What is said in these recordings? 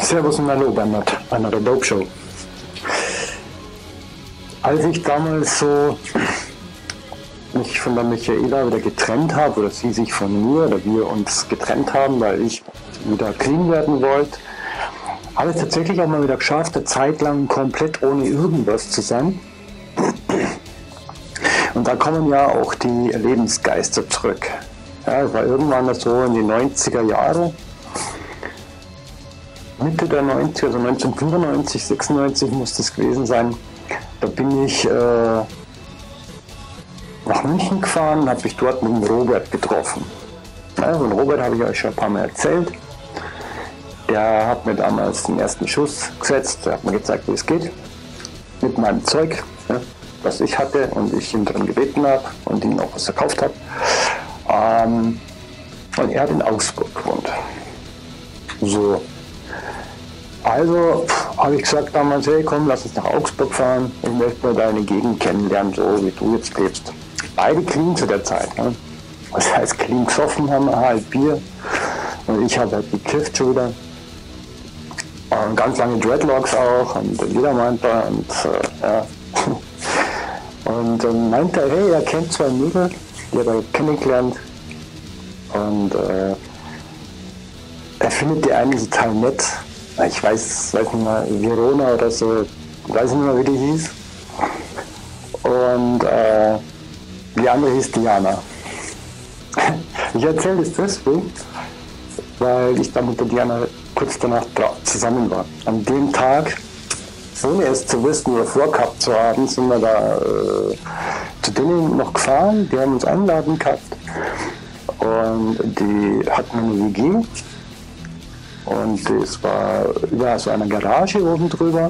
Servus und Hallo bei einer Dope Show. Als ich damals so mich von der Michaela wieder getrennt habe, oder sie sich von mir, oder wir uns getrennt haben, weil ich wieder clean werden wollte, habe ich tatsächlich auch mal wieder geschafft, eine Zeit lang komplett ohne irgendwas zu sein. Und da kommen ja auch die Lebensgeister zurück. Ja, das war irgendwann so in die 90er Jahre. Mitte der 90er, also 1995, 96 muss das gewesen sein. Da bin ich nach München gefahren und habe mich dort mit dem Robert getroffen. Ja, von Robert habe ich euch schon ein paar Mal erzählt. Der hat mir damals den ersten Schuss gesetzt, der hat mir gezeigt, wie es geht. Mit meinem Zeug, ja, was ich hatte und ich ihm darum gebeten habe und ihm auch was verkauft habe. Und er hat in Augsburg gewohnt. So. Also habe ich gesagt damals, hey komm, lass uns nach Augsburg fahren, ich möchte mal deine Gegend kennenlernen, so wie du jetzt lebst. Beide clean zu der Zeit. Ne? Das heißt, clean gesoffen haben wir halt Bier und ich habe halt gekifft schon wieder. Und ganz lange Dreadlocks auch und jeder meinte und ja. Und dann meinte er, hey, er kennt zwei Mädel, die hat er kennengelernt und er findet die eine total nett. Ich weiß nicht mehr, Verona oder so, weiß nicht mehr, wie die hieß. Und die andere hieß Diana. Ich erzähle das deswegen, weil ich dann mit der Diana kurz danach zusammen war. An dem Tag, ohne es zu wissen oder vorgehabt zu haben, sind wir da zu denen noch gefahren, die haben uns eingeladen gehabt. Und die hatten eine WG. Und das war über so eine Garage oben drüber.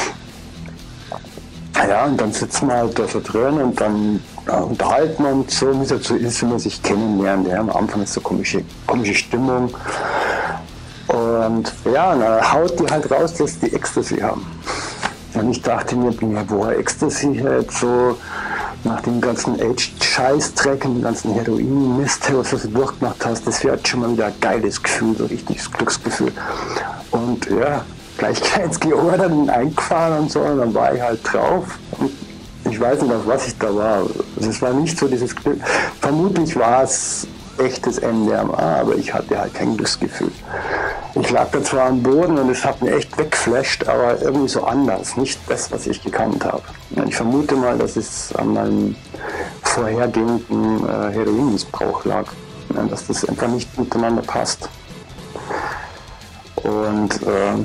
Ja, und dann sitzen wir halt da so drin und dann unterhalten wir uns so, wie es halt so ist, wenn man sich kennenlernt. Ja, am Anfang ist so komische Stimmung. Und ja, dann haut die halt raus, dass die Ecstasy haben. Und ich dachte mir, boah, Ecstasy halt so nach dem ganzen Aged-Scheiß-Dreck und dem ganzen Heroin-Mist, was du so durchgemacht hast, das wäre schon mal wieder ein geiles Gefühl, so ein richtiges Glücksgefühl. Und ja, gleich geordert und eingefahren und so, und dann war ich halt drauf. Und ich weiß nicht, auf was ich da war. Also es war nicht so dieses Glück. Vermutlich war es echtes MDMA, aber ich hatte halt kein Glücksgefühl. Ich lag da zwar am Boden und es hat mich echt weggeflasht, aber irgendwie so anders, nicht das, was ich gekannt habe. Ich vermute mal, dass es an meinem vorhergehenden Heroinmissbrauch lag, dass das einfach nicht miteinander passt. Und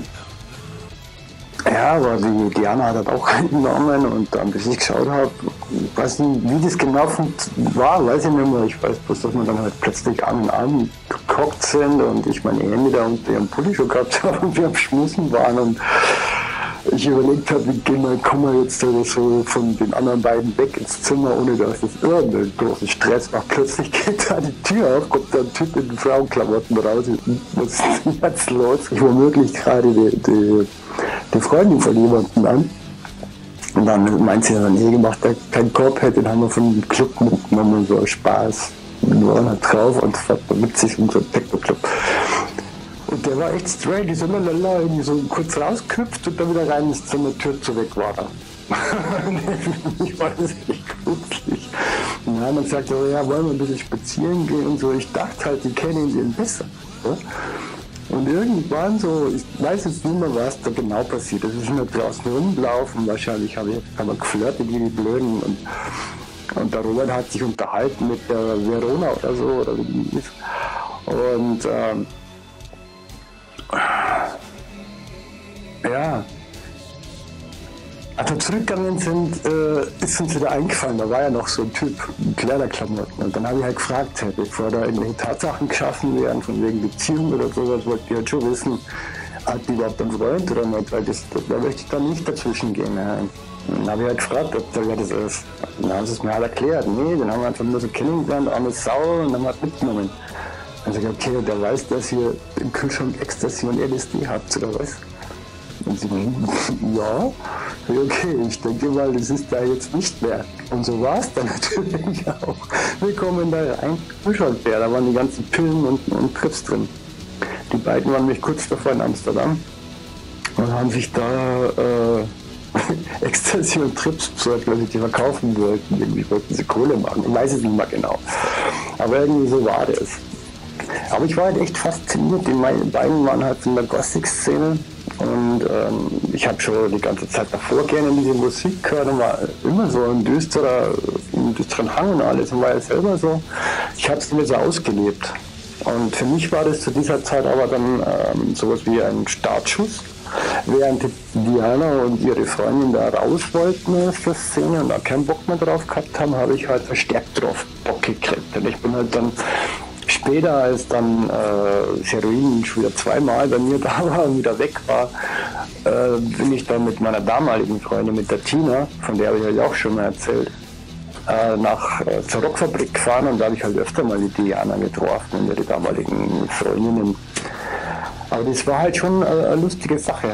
ja, aber die Diana hat das auch genommen und dann, bis ich geschaut habe, ich weiß nicht, wie das genau war, weiß ich nicht mehr. Ich weiß bloß, dass wir dann halt plötzlich Arm in Arm gekocht sind und ich meine Hände da unter ihrem Pulli schon gehabt habe und wir am Schmusen waren und ich überlegt habe, wie kommen wir jetzt so von den anderen beiden weg ins Zimmer, ohne dass es irgendeinen großen Stress macht. Plötzlich geht da die Tür auf, kommt da ein Typ in den Frauenklamotten raus. Was ist jetzt los? Ich war wirklich gerade die Freundin von jemandem an. Und dann meint sie, nee, gemacht, der keinen Korb hätte, den haben wir von dem Club mitgenommen, so Spaß. Wir waren halt drauf und fährt mit sich in so einen Techno-Club. Und der war echt straight, die so lalala, irgendwie so kurz rausgehüpft und dann wieder rein ins Zimmer, Tür zu weg war er. Ich war das echt gruselig. Ja, man sagt so, ja, wollen wir ein bisschen spazieren gehen und so. Ich dachte halt, die kennen ihn besser. Ja? Und irgendwann so, ich weiß jetzt nicht mehr, was da genau passiert. Das ist immer draußen rumlaufen, wahrscheinlich haben wir geflirtet wie die Blöden. Und der Robert hat sich unterhalten mit der Verona oder so, oder wie die ist. Und ja, als wir zurückgegangen sind, ist uns wieder eingefallen, da war ja noch so ein Typ in Kleiderklamotten. Und dann habe ich halt gefragt, bevor da irgendwelche Tatsachen geschaffen werden, von wegen Beziehung oder sowas, wollte ich halt schon wissen, hat die überhaupt einen Freund oder nicht, weil da möchte ich dann nicht dazwischen gehen. Ja. Dann habe ich halt gefragt, ob der das ist. Dann haben sie es mir halt erklärt. Nee, den haben wir einfach nur so kennengelernt, arme Sau, und dann haben wir halt mitgenommen. Dann sage ich, okay, der weiß, dass ihr im Kühlschrank Ecstasy und LSD habt, oder was? Und sie meinen, ja, okay, ich denke mal, das ist da jetzt nicht mehr. Und so war es dann natürlich auch. Wir kommen da rein, Kühlschrank leer, da waren die ganzen Pillen und Trips drin. Die beiden waren mich kurz davor in Amsterdam. und haben sich da Ecstasy und Trips besorgt, weil sie die verkaufen wollten. Irgendwie wollten sie Kohle machen. Ich weiß es nicht mehr genau. Aber irgendwie so war das. Aber ich war halt echt fasziniert. Die beiden waren halt von der Gothic-Szene. Und ich habe schon die ganze Zeit davor gerne diese Musik gehört und war immer so ein düsteren Hang und alles und war ja selber so. Ich habe es immer so ausgelebt. Und für mich war das zu dieser Zeit aber dann sowas wie ein Startschuss. Während Diana und ihre Freundin da raus wollten aus der Szene und da keinen Bock mehr drauf gehabt haben, habe ich halt verstärkt drauf Bock gekriegt. Und ich bin halt dann später, als dann das Heroin schon wieder zweimal bei mir da war und wieder weg war, bin ich dann mit meiner damaligen Freundin, mit der Tina, von der habe ich euch auch schon mal erzählt, zur Rockfabrik gefahren und da habe ich halt öfter mal die Diana getroffen und ihre damaligen Freundinnen. Aber das war halt schon eine lustige Sache.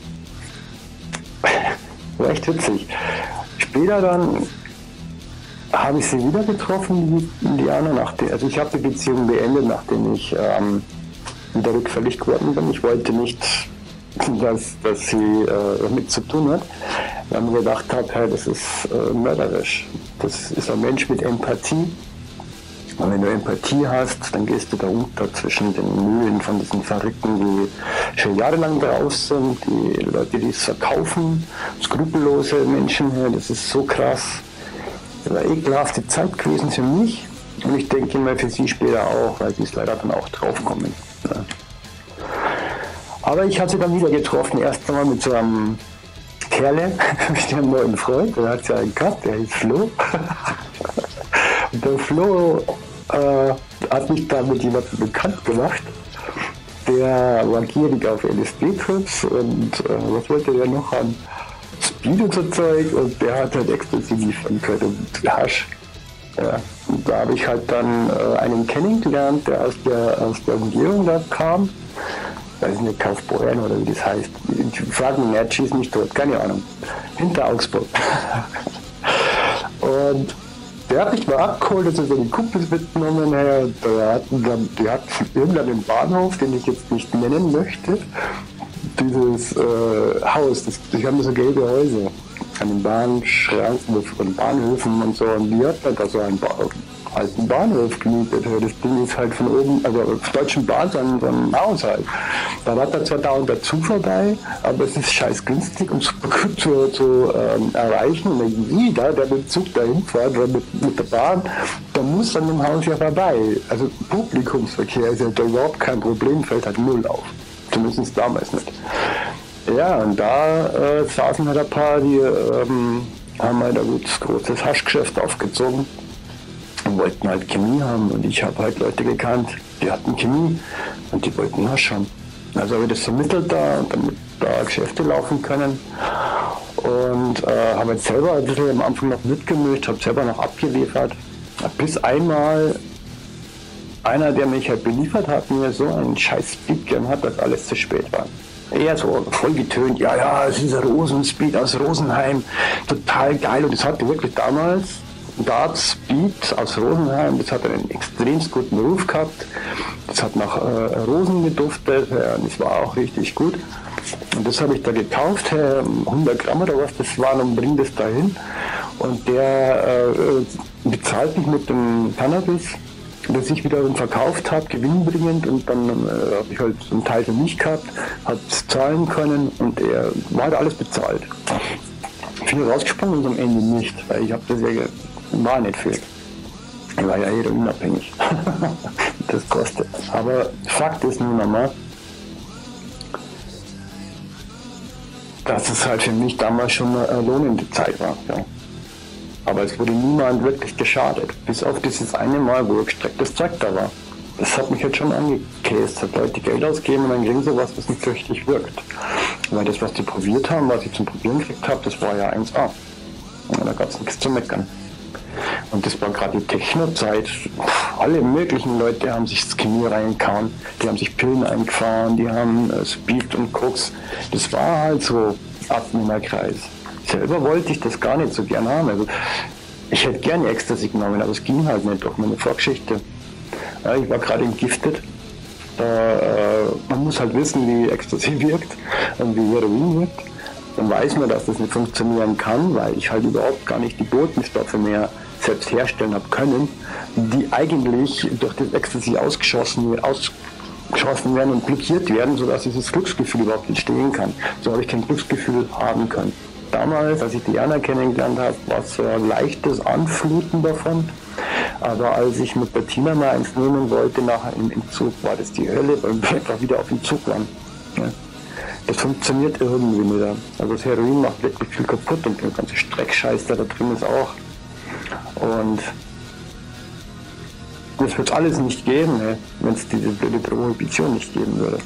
War echt witzig. Später dann habe ich sie wieder getroffen, die Diana, also ich habe die Beziehung beendet, nachdem ich wieder rückfällig geworden bin. Ich wollte nicht, dass sie damit zu tun hat, weil ich mir gedacht habe, hey, das ist mörderisch. Das ist ein Mensch mit Empathie. Und wenn du Empathie hast, dann gehst du da unter zwischen den Mühlen von diesen Verrückten, die schon jahrelang drauf sind, die Leute, die es verkaufen, skrupellose Menschen her, das ist so krass. Das war eine ekelhafte Zeit gewesen für mich und ich denke mal für sie später auch, weil sie ist leider dann auch draufkommen. Ja. Aber ich habe sie dann wieder getroffen, erst einmal mit so einem Kerle, mit einem neuen Freund, der hat ja einen gehabt, der hieß Flo. Und der Flo hat mich da mit jemandem bekannt gemacht, der war gierig auf LSD-Trips und was wollte der noch an Speed und so Zeug und der hat halt Ecstasy liefern können und Hasch. Ja. Und da habe ich halt dann einen kennengelernt, der aus der Umgebung da kam. Weiß nicht, Kaufbeuren oder wie das heißt. Ich frage mich nicht, schieß mich tot, keine Ahnung. Hinter Augsburg. Und der hat mich mal abgeholt, dass er seine Kumpels mitgenommen hat. Die hatten irgendeinen Bahnhof, den ich jetzt nicht nennen möchte, dieses Haus, die haben so gelbe Häuser an den Bahnschranken von Bahnhöfen und so. Und die hat halt da so einen alten Bahnhof gemietet. Das Ding ist halt von oben, also auf Deutschen Bahn, so ein Haus halt. Da war da zwar dauernd dazu vorbei, aber es ist scheiß günstig und super gut zu erreichen. Und jeder, der mit dem Zug dahin fährt oder mit der Bahn, der muss an dem Haus ja vorbei. Also Publikumsverkehr ist ja da überhaupt kein Problem, fällt halt null auf. Zumindest damals nicht. Ja, und da saßen halt ein paar, die haben halt ein großes Haschgeschäft aufgezogen und wollten halt Chemie haben. Und ich habe halt Leute gekannt, die hatten Chemie und die wollten Hasch haben. Also habe ich das vermittelt da, damit da Geschäfte laufen können. Und habe jetzt selber ein bisschen am Anfang noch mitgemischt, habe selber noch abgeliefert. Bis einmal einer, der mich halt beliefert hat, mir so einen scheiß Speed gegeben hat, dass alles zu spät war. Eher so voll getönt, ja, es ist ein Rosenspeed aus Rosenheim, total geil. Und das hatte wirklich damals, Dart Speed aus Rosenheim, das hat einen extrem guten Ruf gehabt. Das hat nach Rosen geduftet, ja, und das war auch richtig gut. Und das habe ich da gekauft, 100 Gramm oder was das waren, und bring das dahin. Und der bezahlt mich mit dem Cannabis, das ich wiederum verkauft habe, gewinnbringend, und dann habe ich halt einen Teil für mich gehabt, habe es zahlen können und er war halt alles bezahlt. Viel rausgesprungen und am Ende nicht, weil ich habe das ja war nicht viel. Ich war ja heroinabhängig. Das kostet. Aber Fakt ist nun einmal, dass es halt für mich damals schon eine lohnende Zeit war. Ja. Aber es wurde niemand wirklich geschadet. Bis auf dieses eine Mal, wo gestrecktes Zeug da war. Das hat mich jetzt schon angekäst. Hat Leute Geld ausgegeben und dann ging sowas, was nicht richtig wirkt. Weil das, was die probiert haben, was ich zum Probieren gekriegt habe, das war ja 1A. Und da gab es nichts zu meckern. Und das war gerade die Techno-Zeit. Alle möglichen Leute haben sich das Chemie reingehauen. Die haben sich Pillen eingefahren, die haben Speed und Koks. Das war halt so Abnehmerkreis. Selber wollte ich das gar nicht so gern haben. Also ich hätte gerne Ecstasy genommen, aber es ging halt nicht durch meine Vorgeschichte. Ja, ich war gerade entgiftet Man muss halt wissen, wie Ecstasy wirkt und wie Heroin wirkt. Dann weiß man, dass das nicht funktionieren kann, weil ich halt überhaupt gar nicht die Botenstoffe mehr selbst herstellen habe können, die eigentlich durch das Ecstasy ausgeschossen werden und blockiert werden, sodass dieses Glücksgefühl überhaupt entstehen kann. So habe ich kein Glücksgefühl haben können. Damals, als ich Diana kennengelernt habe, war es so ein leichtes Anfluten davon. Aber als ich mit Bettina mal eins nehmen wollte, nachher im Entzug, war das die Hölle, weil wir einfach wieder auf dem Zug waren. Ja. Das funktioniert irgendwie nicht. Also das Heroin macht wirklich viel kaputt und der ganze Streckscheiß, der da drin ist auch. Und das wird es alles nicht geben, ne, wenn es diese blöde Prohibition nicht geben würde.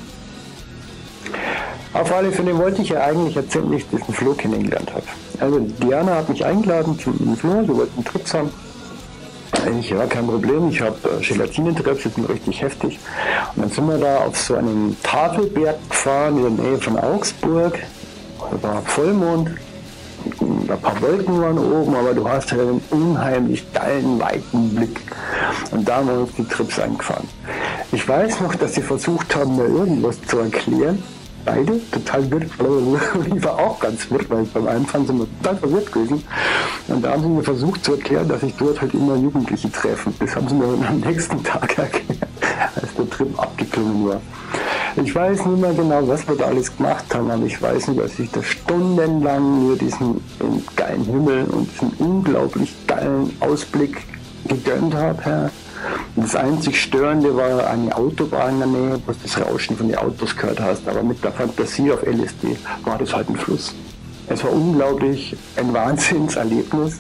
Auf alle Fälle wollte ich ja eigentlich erzählen, wie ich diesen Flo kennengelernt habe. Also Diana hat mich eingeladen zum Flo, wir wollten Trips haben. Ja, kein Problem, ich habe Gelatinentrips, die sind richtig heftig. Und dann sind wir da auf so einen Tafelberg gefahren in der Nähe von Augsburg. Da war Vollmond, ein paar Wolken waren oben, aber du hast halt einen unheimlich geilen, weiten Blick. Und da haben wir uns die Trips eingefahren. Ich weiß noch, dass sie versucht haben, mir irgendwas zu erklären. Beide total wirr. Ich war auch ganz wirr, weil beim Einfahren sind wir total verwirrt gewesen. Und da haben sie mir versucht zu erklären, dass ich dort halt immer Jugendliche treffe. Das haben sie mir am nächsten Tag erklärt, als der Trip abgeklungen war. Ich weiß nicht mehr genau, was wir da alles gemacht haben, aber ich weiß nicht, dass ich da stundenlang nur diesen geilen Himmel und diesen unglaublich geilen Ausblick gegönnt habe. Ja. Das einzig Störende war eine Autobahn in der Nähe, wo du das Rauschen von den Autos gehört hast, aber mit der Fantasie auf LSD war das halt ein Fluss. Es war unglaublich ein Wahnsinnserlebnis,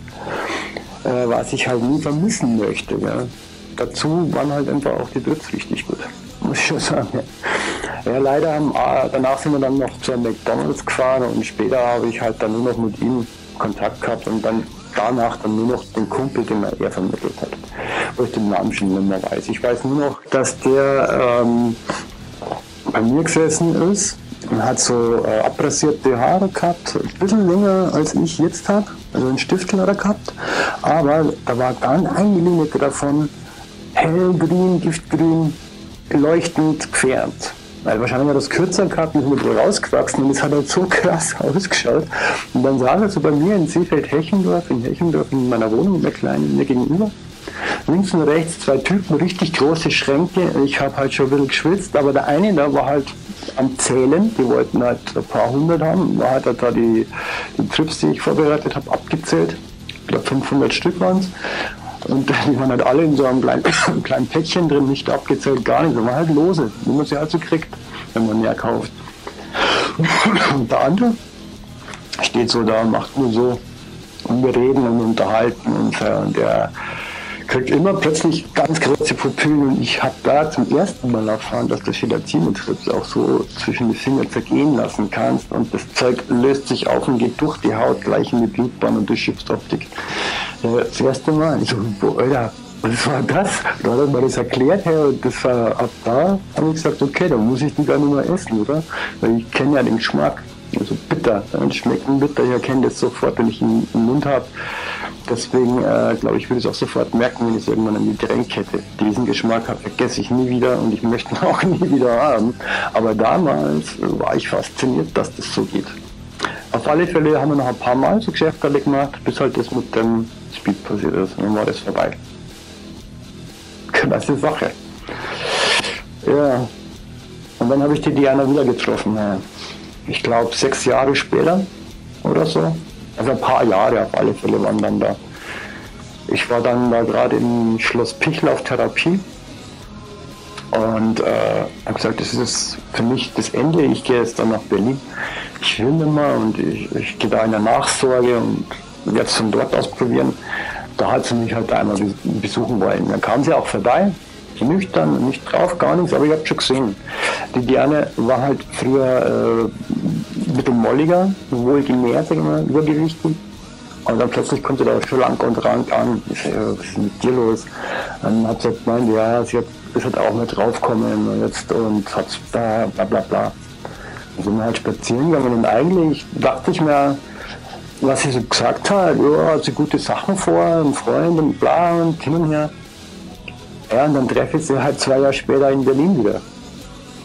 was ich halt nie vermissen möchte. Ja. Dazu waren halt einfach auch die Trips richtig gut, muss ich schon sagen. Ja, leider danach sind wir dann noch zu einem McDonald's gefahren und später habe ich halt dann nur noch mit ihm Kontakt gehabt und dann danach dann nur noch den Kumpel, den er vermittelt hat, wo ich den Namen schon nicht mehr weiß. Ich weiß nur noch, dass der bei mir gesessen ist und hat so abrasierte Haare gehabt, ein bisschen länger als ich jetzt habe, also einen Stiftel hat er gehabt, aber da war gar ein Millimeter davon hellgrün, giftgrün, leuchtend gefärbt. Weil wahrscheinlich hat er das kürzer gehabt und ist mit rausgewachsen und es hat halt so krass ausgeschaut. Und dann saß er so bei mir in Seefeld-Hechendorf, in meiner Wohnung, in der kleinen, mir gegenüber. Links und rechts zwei Typen, richtig große Schränke. Ich habe halt schon ein bisschen geschwitzt, aber der eine, da war halt am Zählen, die wollten halt ein paar hundert haben. Da hat er da die Trips, die ich vorbereitet habe, abgezählt. Ich glaube 500 Stück waren es. Und die waren halt alle in so einem kleinen Päckchen drin, nicht abgezählt, gar nicht. Das war halt lose, wie man sie halt so kriegt, wenn man mehr kauft. Und der andere steht so da, macht nur so, und wir reden und unterhalten und der kriegt immer plötzlich ganz große Pupillen und ich habe da zum ersten Mal erfahren, dass du Gelatinentrips auch so zwischen die Finger zergehen lassen kannst und das Zeug löst sich auf und geht durch die Haut gleich in die Blutbahn und du schiebst Optik. Das erste Mal, ich so, Alter, was war das? Da hat er mir das erklärt, und das war ab da, habe ich gesagt, okay, dann muss ich die gar nicht mehr essen, oder? Weil ich kenne ja den Geschmack, also bitter, dann schmeckt ein bitter, ich erkenne das sofort, wenn ich ihn im Mund habe. Deswegen glaube ich, würde ich es auch sofort merken, wenn ich es irgendwann an die Getränk hätte. Diesen Geschmack vergesse ich nie wieder und ich möchte ihn auch nie wieder haben. Aber damals war ich fasziniert, dass das so geht. Auf alle Fälle haben wir noch ein paar Mal so Geschäfte gemacht, bis halt das mit dem Speed passiert ist. Und dann war das vorbei. Klasse Sache. Ja. Und dann habe ich die Diana wieder getroffen. Ich glaube 6 Jahre später oder so. Also ein paar Jahre auf alle Fälle waren dann da. Ich war dann da gerade im Schloss Pichler auf Therapie und habe gesagt, das ist für mich das Ende. Ich gehe jetzt dann nach Berlin. Ich will nicht mehr und ich gehe da in der Nachsorge und werde es von dort aus probieren. Da hat sie mich halt einmal besuchen wollen. Dann kam sie auch vorbei, nüchtern, nicht drauf, gar nichts, aber ich habe schon gesehen. Die Diane war halt früher mit dem Molliger, wohlgenährt, übergewichtig. Und dann plötzlich kommt sie da schlank und rank an. Ich sag, was ist mit dir los? Dann hat sie gemeint, ja, sie ist halt auch mit draufgekommen jetzt und hat da bla bla bla. Dann sind wir halt spazieren gegangen und eigentlich dachte ich mir, was sie so gesagt hat, ja, hat sie gute Sachen vor, ein Freund und bla und hin und her. Ja, und dann treffe ich sie halt 2 Jahre später in Berlin wieder.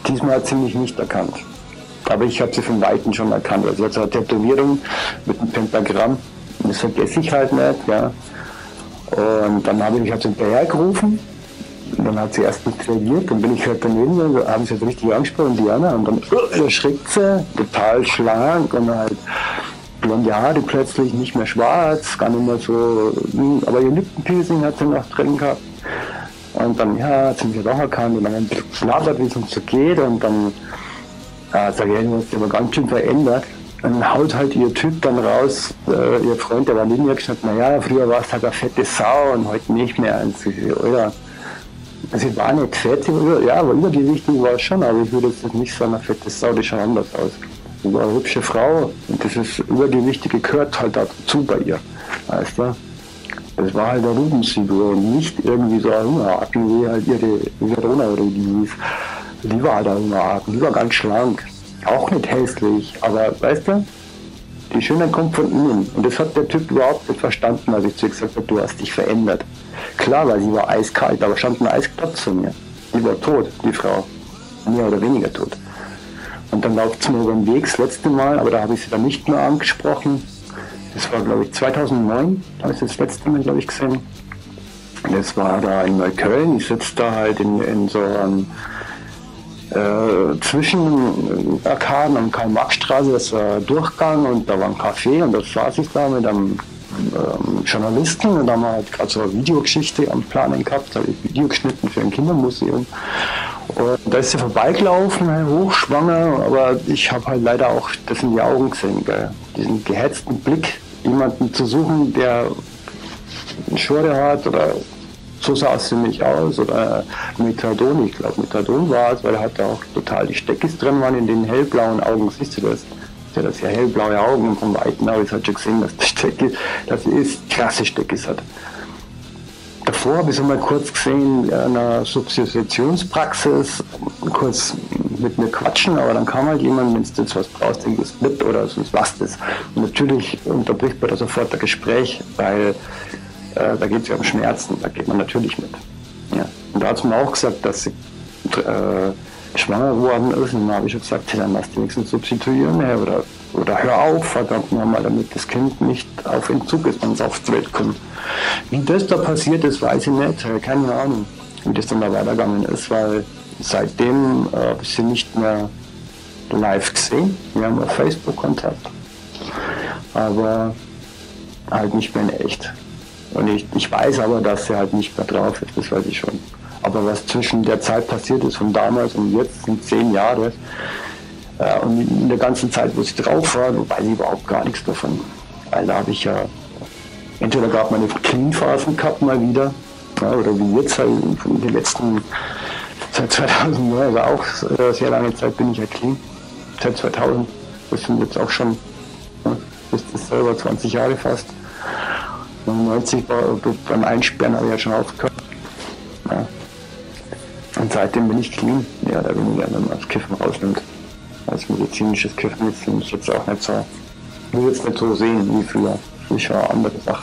Diesmal hat sie mich nicht erkannt. Aber ich habe sie von Weitem schon erkannt. Also sie hat so eine Tätowierung mit einem Pentagramm. Das vergesse ich halt nicht. Ja. Und dann habe ich halt so hinterher gerufen. Und dann hat sie erst nicht reagiert. Dann bin ich halt daneben und haben sie halt richtig angesprochen, Diana. Und dann erschrickt sie, total schlank und halt blonde Haare plötzlich, nicht mehr schwarz, gar nicht mehr so. Aber ihr Lippenpiercing hat sie noch drin gehabt. Und dann, ja, hat sie mich halt auch erkannt. Und dann haben wir gelabert, wie es uns so geht. Und dann sage ich, du hast dich aber ganz schön verändert. Dann haut halt ihr Typ dann raus, ihr Freund, der war neben mir, gesagt, naja, früher warst du halt eine fette Sau und heute nicht mehr. Und sie, oder, also sie war nicht fett, ja, aber übergewichtig war es schon, aber ich würde jetzt nicht sagen, eine fette Sau, die schaut anders aus. Sie war eine hübsche Frau und dieses Übergewichtige gehört halt dazu bei ihr, weißt du. Das war halt eine Rubensfigur und nicht irgendwie so ein Hungerhaken, wie halt ihre Verona oder wie die hieß. Die war halt ein Hungerhaken, die war ganz schlank. Auch nicht hässlich, aber weißt du, die Schönheit kommt von innen. Und das hat der Typ überhaupt nicht verstanden, als ich zu ihr gesagt habe, du hast dich verändert. Klar, weil sie war eiskalt, aber stand ein Eisplatz zu mir. Die war tot, die Frau. Mehr oder weniger tot. Und dann läuft sie mir über den Weg das letzte Mal, aber da habe ich sie dann nicht mehr angesprochen. Das war, glaube ich, 2009, da habe ich das letzte Mal, glaube ich, gesehen. Das war da in Neukölln. Ich sitze da halt in so einem zwischen Arkaden und Karl-Marx-Straße, das war ein Durchgang und da war ein Café und da saß ich da mit einem Journalisten und da haben wir halt gerade so eine Videogeschichte am Planen gehabt, da habe ich Video geschnitten für ein Kindermuseum und da ist sie vorbeigelaufen, hochschwanger, aber ich habe halt leider auch das in die Augen gesehen, gell? Diesen gehetzten Blick, jemanden zu suchen, der eine Schure hat oder so sah es für mich aus, oder Methadon, ich glaube Methadon war es, weil er hatte auch total die Steckis drin waren in den hellblauen Augen, siehst du das? Ja, das ja hellblaue Augen und vom Weiten habe ich halt schon gesehen, dass die Steckis, dass sie krasse Steckis hat. Davor habe ich es mal kurz gesehen in einer Substitutionspraxis, kurz mit mir quatschen, aber dann kam halt jemand, wenn du jetzt was brauchst, dann gehst mit oder sonst was das. Und natürlich unterbricht man da sofort das Gespräch, weil da geht es ja um Schmerzen, da geht man natürlich mit. Ja. Und da hat sie mir auch gesagt, dass sie schwanger geworden ist. Und dann habe ich schon gesagt, dann lass die wenigstens substituieren oder hör auf, verdammt nochmal, damit das Kind nicht auf Entzug ist, wenn es auf die Welt kommt. Wie das da passiert ist, weiß ich nicht, keine Ahnung, wie das dann da weitergegangen ist, weil seitdem habe ich sie nicht mehr live gesehen. Wir haben auf Facebook Kontakt, aber halt nicht mehr in echt. Und ich weiß aber, dass sie halt nicht mehr drauf ist, das weiß ich schon. Aber was zwischen der Zeit passiert ist, von damals und jetzt, sind 10 Jahre. Und in der ganzen Zeit, wo sie drauf war, weiß ich überhaupt gar nichts davon. Weil da habe ich ja, entweder gab meine Clean-Phasen gehabt mal wieder, ja, oder wie jetzt halt in den letzten, seit 2000, also auch sehr lange Zeit bin ich ja clean. Seit 2000, das sind jetzt auch schon, bis das selber 20 Jahre fast. 99 war beim Einsperren, habe ich ja schon aufgehört. Ja. Und seitdem bin ich clean, ja, da bin ich ja, wenn man das Kiffen rausnimmt. Als medizinisches Kiffen ist ich jetzt auch nicht so, will jetzt nicht so sehen wie früher. Ich war eine andere Sache.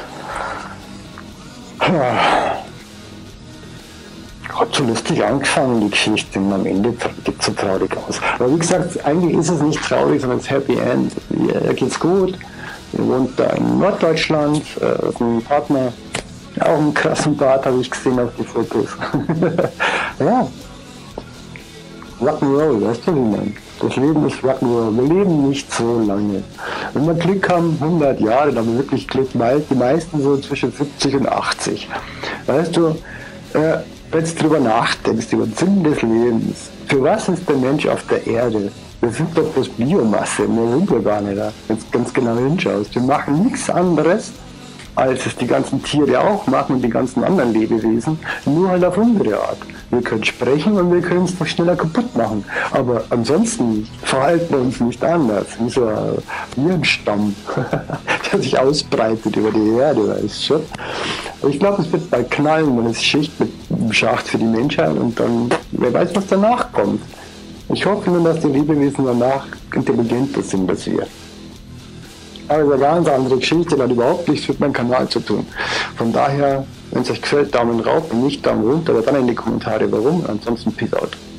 Ja. Hat so lustig angefangen, die Geschichte, und am Ende geht es so traurig aus. Aber wie gesagt, eigentlich ist es nicht traurig, sondern es Happy End. Ihr geht's gut. Ihr wohnt da in Norddeutschland, ein Partner, auch einen krassen Bart habe ich gesehen auf die Fotos. Ja, Rock'n'Roll, weißt du wie man? Das Leben ist Rock'n'Roll, wir leben nicht so lange. Wenn wir Glück haben, 100 Jahre, dann haben wir wirklich Glück, die meisten so zwischen 70 und 80. Weißt du, wenn du drüber nachdenkst, über den Sinn des Lebens, für was ist der Mensch auf der Erde? Wir sind doch bloß Biomasse, mehr sind wir gar nicht da, wenn du ganz genau hinschaust. Wir machen nichts anderes, als es die ganzen Tiere auch machen und die ganzen anderen Lebewesen, nur halt auf unsere Art. Wir können sprechen und wir können es noch schneller kaputt machen. Aber ansonsten verhalten wir uns nicht anders. Wie so ein Virenstamm, der sich ausbreitet über die Erde, weißt du schon. Ich glaube, es wird bald knallen, wenn es Schicht mit Schacht für die Menschheit und dann, wer weiß, was danach kommt. Ich hoffe nur, dass die Lebewesen danach intelligenter sind als wir. Aber das ist eine ganz andere Geschichte, die hat überhaupt nichts mit meinem Kanal zu tun. Von daher, wenn es euch gefällt, Daumen rauf, wenn nicht Daumen runter, aber dann in die Kommentare warum. Ansonsten Peace out.